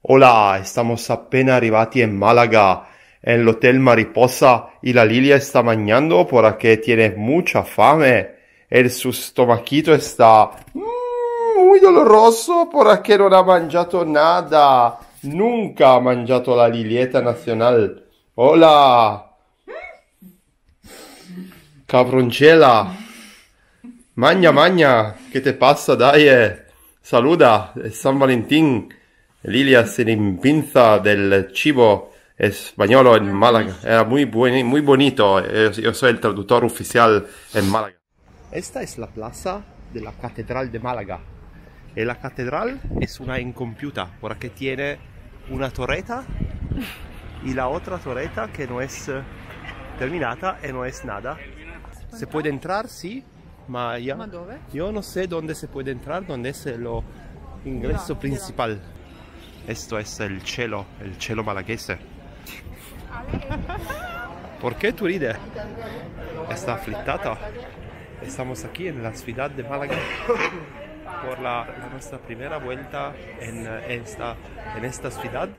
Hola, estamos apenas arrivati en Málaga, en el Hotel Mariposa, y la Lilia está mangiando porque tiene mucha fame. Su stomaquito está muy doloroso porque non ha mangiato nada. Nunca ha mangiato la Lilieta nazional. Hola, cabroncella. Magna, magna, ¿qué te pasa? Dai, saluda, es San Valentín. Lilia se impinza del cibo español en Málaga. Era muy bonito. Yo soy el traductor oficial en Málaga. Esta es la plaza de la Catedral de Málaga. Y la catedral es una incompiuta porque tiene una torreta y la otra torreta que no es terminata y no es nada. Se puede entrar, sí, ma dove? Yo no sé dónde se puede entrar, dónde es el ingreso principal. Esto es el cielo malaguese. ¿Por qué tú rides? Está aflitada. Estamos aquí en la ciudad de Málaga por nuestra primera vuelta en esta ciudad.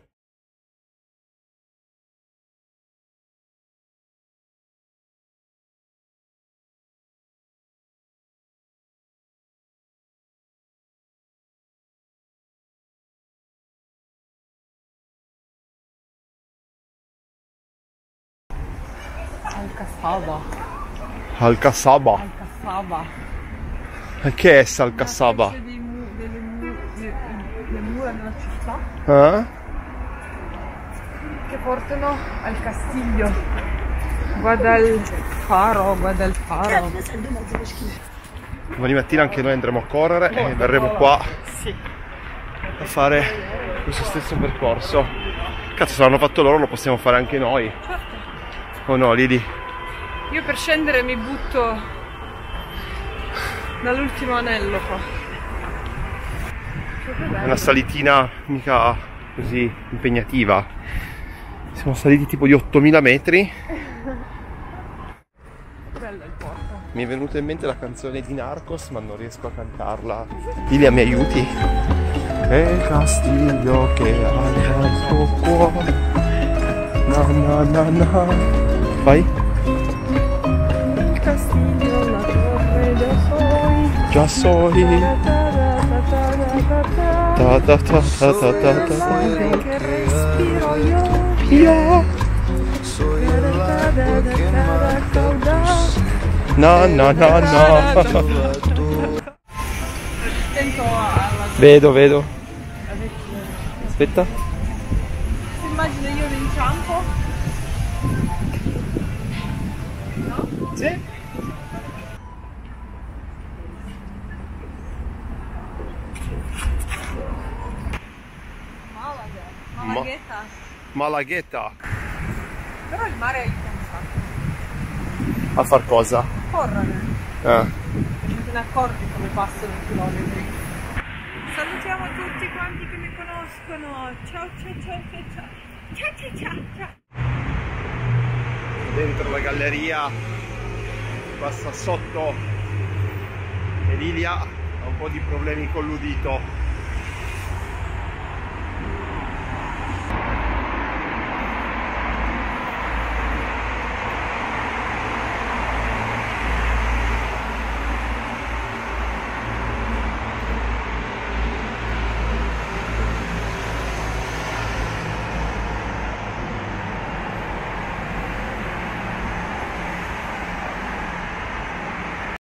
Alcazaba. Alcazaba. Alcazaba. Che è Alcazaba? Le mura della città Eh? che portano al castiglio. Guarda il faro, guarda il faro. Domani mattina anche noi andremo a correre e verremo qua a fare questo stesso percorso. Cazzo, se l'hanno fatto loro lo possiamo fare anche noi. O no, Lili? Io per scendere mi butto dall'ultimo anello qua. È una salitina mica così impegnativa. Siamo saliti tipo di 8000 metri. Bello il porto. Mi è venuta in mente la canzone di Narcos, ma non riesco a cantarla. Lilia, mi aiuti? E castiglio che ha il tuo cuore. Na na na na. Vai? Il castiglio, la torre, Già soi. Ta ta ta ta ta ta ta. che respiro io. No, no, no, no. Attento alla... Vedo. Aspetta. Si immagina io in inciampo? No? Sì. Malaghetta. Malaghetta. Però il mare aiuta un sacco. A far cosa? Correre. Ah. Non te ne accorgi come passano i chilometri. Salutiamo tutti quanti che mi conoscono. Ciao ciao ciao ciao ciao. Ciao ciao ciao ciao. Dentro la galleria passa sotto e Lilia ha un po' di problemi con l'udito.